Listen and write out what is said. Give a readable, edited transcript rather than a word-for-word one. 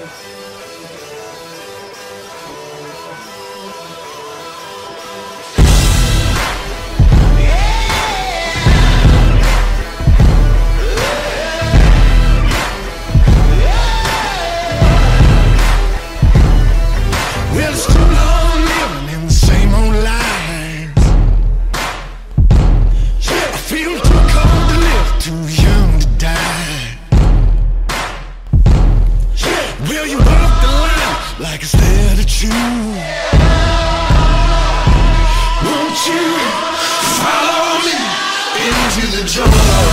Well, it's too long living in the same old lies. I feel too cold to live, too young to die. Will you walk the line like it's there to choose? Won't you follow me into the jungle?